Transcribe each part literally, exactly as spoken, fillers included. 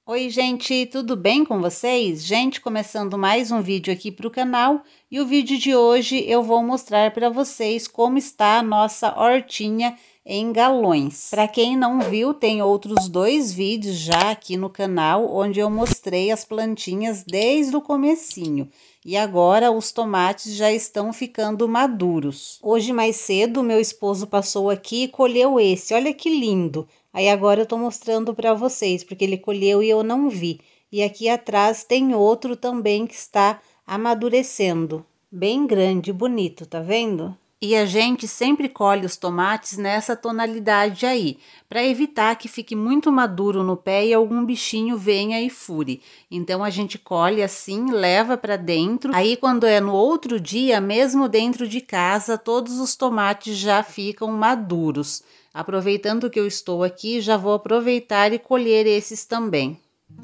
Oi, gente, tudo bem com vocês? Gente, começando mais um vídeo aqui para o canal, e o vídeo de hoje eu vou mostrar para vocês como está a nossa hortinha em galões. Para quem não viu, tem outros dois vídeos já aqui no canal, onde eu mostrei as plantinhas desde o comecinho. E agora os tomates já estão ficando maduros. Hoje mais cedo, meu esposo passou aqui e colheu esse, olha que lindo! Aí agora eu tô mostrando para vocês, porque ele colheu e eu não vi. E aqui atrás tem outro também que está amadurecendo. Bem grande, bonito, tá vendo? E a gente sempre colhe os tomates nessa tonalidade aí, para evitar que fique muito maduro no pé e algum bichinho venha e fure. Então a gente colhe assim, leva para dentro. Aí quando é no outro dia, mesmo dentro de casa, todos os tomates já ficam maduros. Aproveitando que eu estou aqui, já vou aproveitar e colher esses também.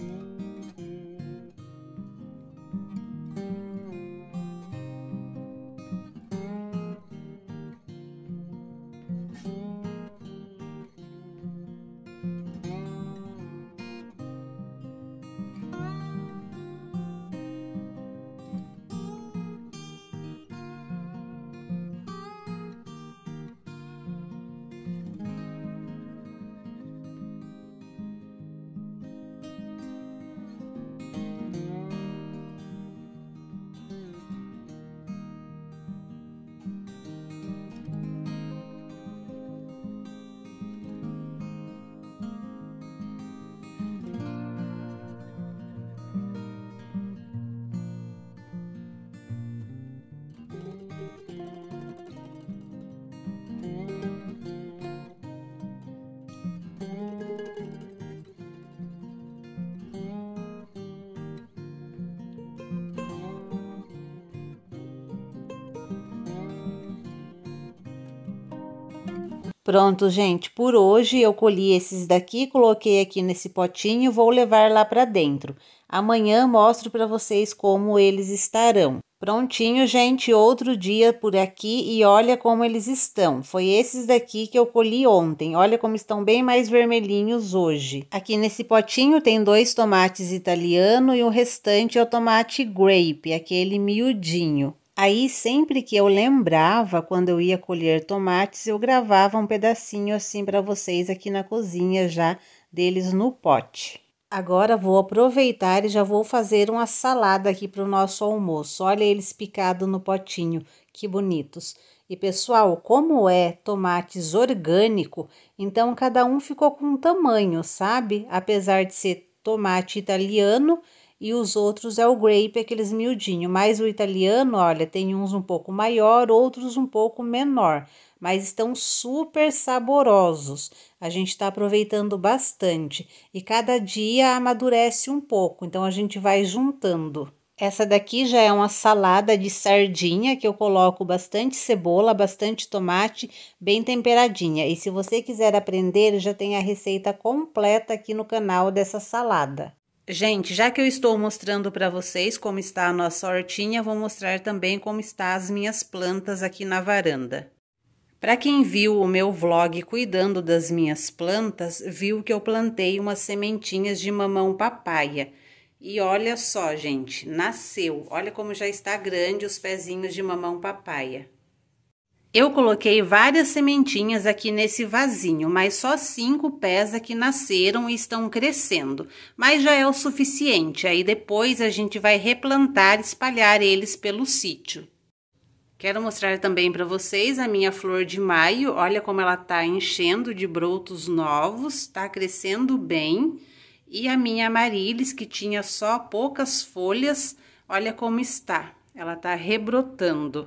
Pronto, gente, por hoje eu colhi esses daqui, coloquei aqui nesse potinho, vou levar lá para dentro. Amanhã mostro para vocês como eles estarão. Prontinho, gente, outro dia por aqui e olha como eles estão. Foi esses daqui que eu colhi ontem, olha como estão bem mais vermelhinhos hoje. Aqui nesse potinho tem dois tomates italiano e o restante é o tomate grape, aquele miudinho. Aí, sempre que eu lembrava, quando eu ia colher tomates, eu gravava um pedacinho assim para vocês aqui na cozinha já deles no pote. Agora vou aproveitar e já vou fazer uma salada aqui para o nosso almoço. Olha eles picados no potinho, que bonitos. E pessoal, como é tomates orgânico, então cada um ficou com um tamanho, sabe? Apesar de ser tomate italiano, e os outros é o grape, aqueles miudinhos. Mas o italiano, olha, tem uns um pouco maior, outros um pouco menor. Mas estão super saborosos. A gente está aproveitando bastante. E cada dia amadurece um pouco, então a gente vai juntando. Essa daqui já é uma salada de sardinha, que eu coloco bastante cebola, bastante tomate, bem temperadinha. E se você quiser aprender, já tem a receita completa aqui no canal dessa salada. Gente, já que eu estou mostrando para vocês como está a nossa hortinha, vou mostrar também como está as minhas plantas aqui na varanda. Para quem viu o meu vlog cuidando das minhas plantas, viu que eu plantei umas sementinhas de mamão papaya. E olha só, gente, nasceu. Olha como já está grande os pezinhos de mamão papaya. Eu coloquei várias sementinhas aqui nesse vasinho, mas só cinco pés aqui nasceram e estão crescendo. Mas já é o suficiente, aí depois a gente vai replantar e espalhar eles pelo sítio. Quero mostrar também para vocês a minha flor de maio, olha como ela tá enchendo de brotos novos, tá crescendo bem. E a minha amaryllis, que tinha só poucas folhas, olha como está, ela tá rebrotando.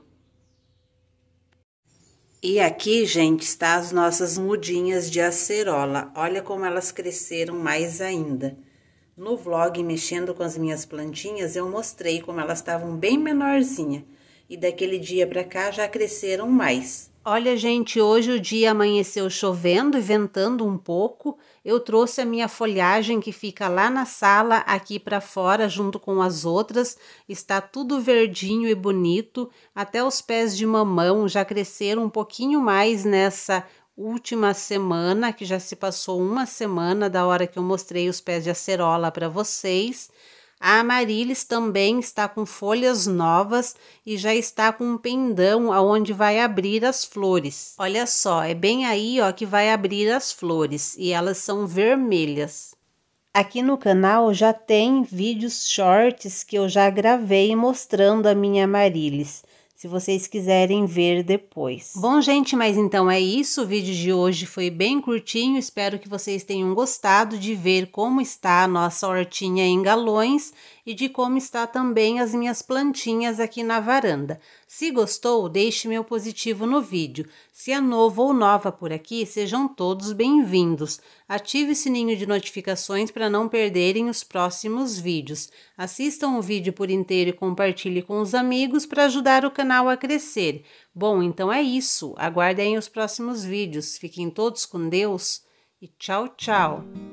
E aqui, gente, está as nossas mudinhas de acerola. Olha como elas cresceram mais ainda. No vlog Mexendo com as Minhas Plantinhas, eu mostrei como elas estavam bem menorzinha. E daquele dia pra cá já cresceram mais. Olha, gente, hoje o dia amanheceu chovendo e ventando um pouco. Eu trouxe a minha folhagem que fica lá na sala, aqui para fora, junto com as outras. Está tudo verdinho e bonito. Até os pés de mamão já cresceram um pouquinho mais nessa última semana, que já se passou uma semana da hora que eu mostrei os pés de acerola para vocês. A Amaryllis também está com folhas novas e já está com um pendão aonde vai abrir as flores. Olha só, é bem aí, ó, que vai abrir as flores e elas são vermelhas. Aqui no canal já tem vídeos shorts que eu já gravei mostrando a minha Amaryllis, se vocês quiserem ver depois. Bom, gente, mas então é isso. O vídeo de hoje foi bem curtinho. Espero que vocês tenham gostado de ver como está a nossa hortinha em galões e de como está também as minhas plantinhas aqui na varanda. Se gostou, deixe meu positivo no vídeo. Se é novo ou nova por aqui, sejam todos bem-vindos. Ative o sininho de notificações para não perderem os próximos vídeos. Assistam o vídeo por inteiro e compartilhe com os amigos para ajudar o canal a crescer. Bom, então é isso. Aguardem os próximos vídeos. Fiquem todos com Deus e tchau, tchau!